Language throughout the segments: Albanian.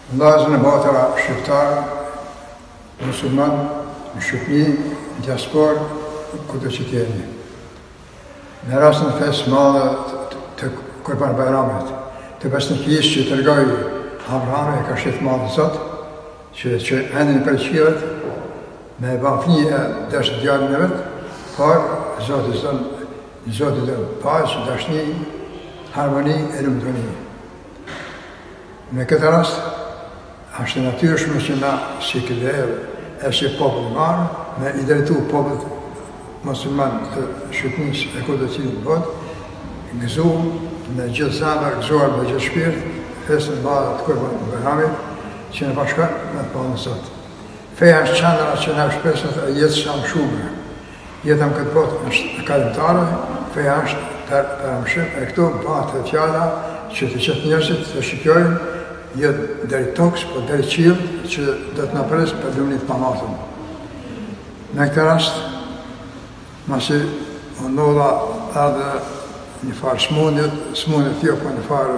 Vllazën e motra shqiptarë, musulman, në Shqipëni, në diasporë, kudo që t'jeni. Në rastin e fesë madhe të Kurban Bayramit, të besnikisë që tërgoj Abrahami ka shetë madhe Zot, që endin për qiellet, me ban fëmijë e dashë djalin e vetë, por Zoti do paqë, dashni, harmoni e lumtuni. Në këtë rast, është natyrshme që na si kërëherë e si popull marë, me i drejtu popullit musliman të Shqipënisë e kudo cilin në botë, gëzu me gjithë zemër, gëzuar me gjithë shpirt, festën e madhe të Kurban Bayramit, që në bashkon me të panë Zot. Feja është qendra që na shpresat e jetës së mshume. Jeta në këtë botë është kalimtare, feja është përëmshim, e këtu më patë të fjalla që të qëtë njerëzit të shqipjojnë, jetë deri tokës, po deri qiell, që do të na presë për lumnit pa matën. Në këtë rast, masi u ndodha edhe një farë smundjet jo, po një farë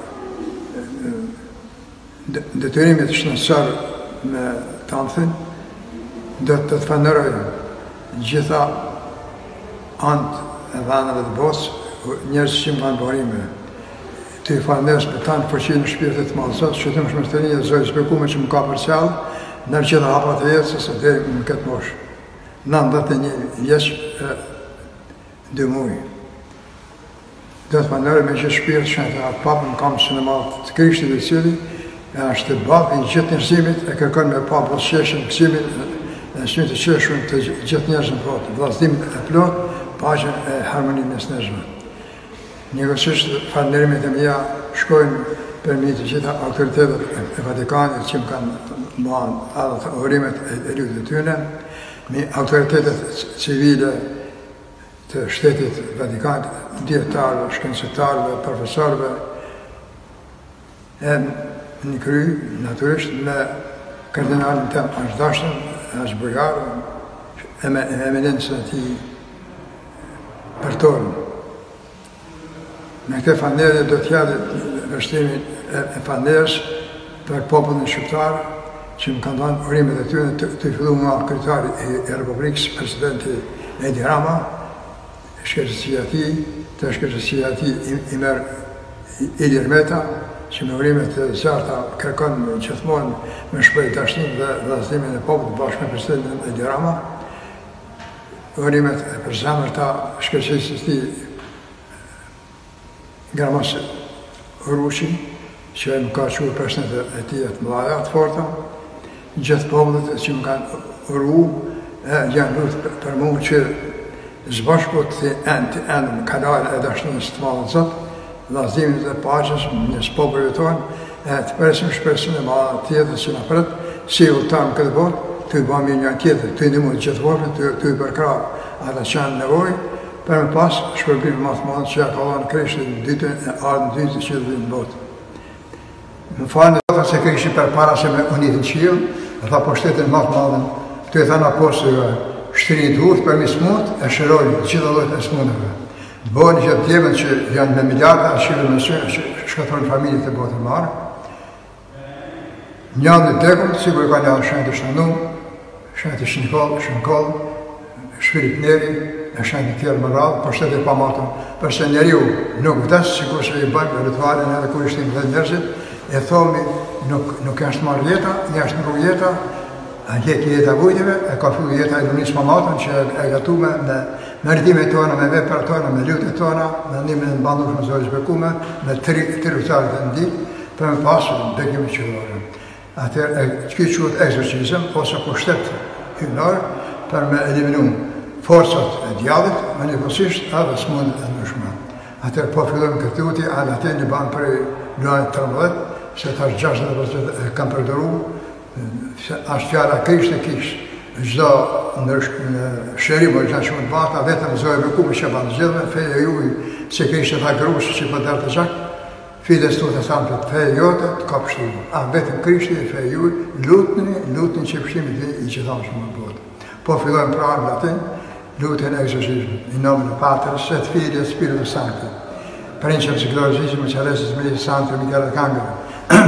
detyrimit shëndetësor me tamthin, do të të falenderoj gjitha anët e vendeve të botës, njerëz që më kanë bërime. Të i falenderoj për tanë fuqinë në shpirtit të madh Zot, shëtim shmërtërinje e Zoti shpekume që më ka përcjell në gjitha hapat e jetës së deri në këtë moshë. 91 vjeç e 2 muaj. Do të falenderoj me gjithë shpirt që atë papën kam së në madh të Krishtit, i cili është babi i gjithë njerëzimit, e kërkon me pa buzëqeshjen, gëzimin e sytë të qeshur të gjithë njerëzën në botë, vllazërimin e plot, paqen e harmoninë mes njerëzve. Njëkohësisht falënderimet e mia shkojnë përmi të gjitha autoritetet e Vatikanit që më kanë marrë edhe të urimet e lutit e tyre, me autoritetet civile të shtetit Vatikanit, dietarëve, shkencëtarëve, profesorëve, e në kry, natyrisht, me kardinalin tem Ashdashtën, as bujar, e me eminencën e tij përtorën. Me këtë falenderje do t'jadë vështrimin e falenderës për popullin shqiptar, që më kanë dhënë urimet e tyre të fillu nga kryetari i Republikës, presidenti Edi Rama, shkencësia e tij, të shkencësia e tij Imer Ilir Meta, që me urimet të qarta kërkon gjithmonë me shpreh dashnin dhe vllazërimin e popullit bashkë me presidentin Edi Rama. Urimet e përzemërta shkencësisë së tij Gramas Rushi, që më ka quajtur personet e tij të mëdha të forta, gjithë popullit që më kanë uru, janë lutur për mua që zbashku të endë në kanale e dashnisë të madhe Zot, vllazërimin dhe paqes mes popullit tonë, e të presim shpresën e madhe tjetër që na pret, si udhëtar në këtë botë, të i bëjmë një tjetër, të i ndihmojmë gjithë popullit, të i përkrah ata që kanë nevojë, për me pas shpërblimin më të madh që ja ka dhënë Krishti në ditën e ardhmë dytë që vjen në botë. Më falni Zot se Krishti përpara se me unitin qiell, dha pushtetin më të madh, të i thanë apostujve, shtrini duhur për smut e shërojnë gjithë llojet e smundeve. Bëhen që tjemet që janë me miliarda, shqive në që shkatrojnë familjet e botë marë. Njënë në tekun, sigur ka një shenjtë Shtanu, shenjtë Shënkoll, Shfirit Neri, e shenjtë tjerë më radhë, për shtetë e pamatën, përse njeriu nuk vdes, sikur se i bëjmë ritualin edhe kur ishtim dhe njerëzit, e thomi nuk është marrë jeta, një është në rrugë jeta, jeta vujtjeve, e ka fillu jeta e lunisë pamatën që e gatume me meritimet tona, me veprat tona, me lutjet tona, me ndimin e mbandueshme të Zotit shpekume, me tri ritualet e ndih, për me pasur bekimin qyllore. Atëherë ky quhet eksorcizëm ose pushtet hyjnor për me eliminu forcat e djallit, me njëkohësisht edhe smundjet e ndryshme. Atëherë po fillojmë këtë utje, atë një ban për luajt 13, se tash 60% e kam përdoru, ashtë fjala Krishti kish, çdo shërim o gjithë shumë të bata, vetëm Zoja Bekume që banë gjithme, feje juj, që Krishti tha grusë që për dërë të gjak, fides tu të thamë të feje jote, të ka pështimu. Vetëm Krishti e feje juj, lutni që pështimit i që thamë shumë të botë. Po fillojmë pra në latin, lutin e egzorcizmi, in nomine Patris et Filii et Spiritus Sancti, Princeps gloriosissimum Celestis Militis Sancti Michael Arcangelo,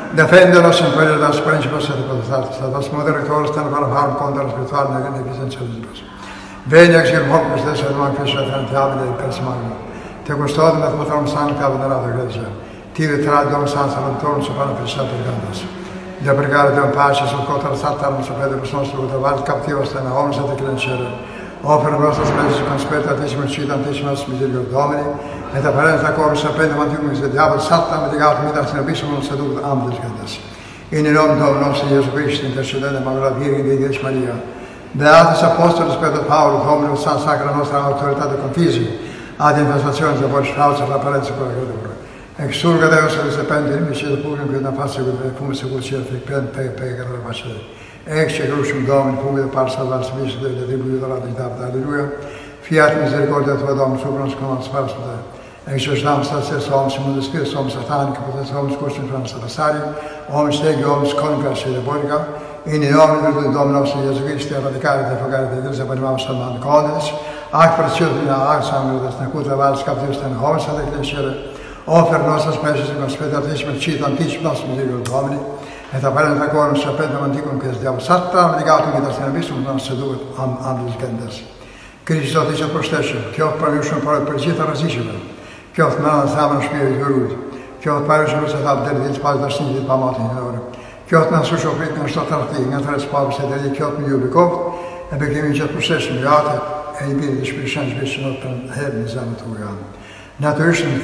Defenderlos in quelle das principes et potestates, das moderatores ten van harm contra spiritual negligences. Venia xil hopus des et man fisha tentabile persmagno. Te custodem et motorum sancta venerata Iglesia. Tive tradium sans salutorum supra fissato gandas. De pregare Deum pace sul contra saltarum supedibus nostrum ut val captivos ten homines et clencere. Offer nostras plesis conspectatissimo citantissimus misericordiae Domini, et apparens quorum serpendum antiquis et diabol saltam medigatum midas in abyssum seduct ambulus gendes. In nomine Domini nostri Iesu Christi, intercedende Maria Virgine Dei Dei Maria, Beatus Apostolis Peter Paulus, Dominus San Sacra nostra autoritate confisi, ad infestationes de voce falsa l'apparenza per la creatura. Exurga Deus et serpenti in vicino purium quid non face quid cum secur certi peccator facere. Ecce crucium Domini fumit par salvans vis de tribuit orat alleluia. Fiat misericordia tua Domini supra nos con spars te. Ecce nam stasis homines immunus spiritus homines satanica potens homines cursum frans adversari, homines tegi homines conca sede borica, in nomine Domini nostri Iesu Christi radicare et defogare de Ecclesia panimamus salmando condes, ac preciosina ac sangue des nacuta vals captivus ten homines ad ecclesiere, offer nostras species in conspectatissima citantissimus misericordiae Domini, et apparens quorum serpendum antiquum quis diabol saltam medigatum midas in abyssum non seduit ambulus gendes. Christus dice prostession, Kyot pariushum par percita razicibel, Kyot manas amen spirit verud, Kyot pariushum et ab derdit pas darsinit pamatin in ore, Kyot nas ushoprit nas totarti, natres pabs et eli Kyot mi ubikoft, et became jet procession, beate, et ibid spirituans vision open heaven zamatugan. Natuurlijk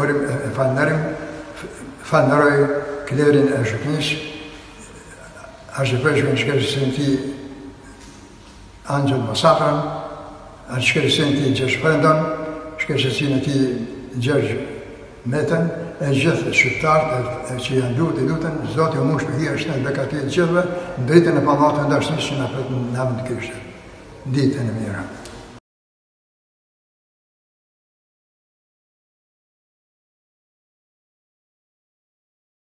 van Neroi, Klerin en Juknis, als je precies senti Angel Massacran, als je senti George Brandon, als je senti George Metten, en je schutart, en je aan doet, zodat je moest hier snel bekijken, Britten en Panaten, daar is niet naar het Christen. Dit en meer.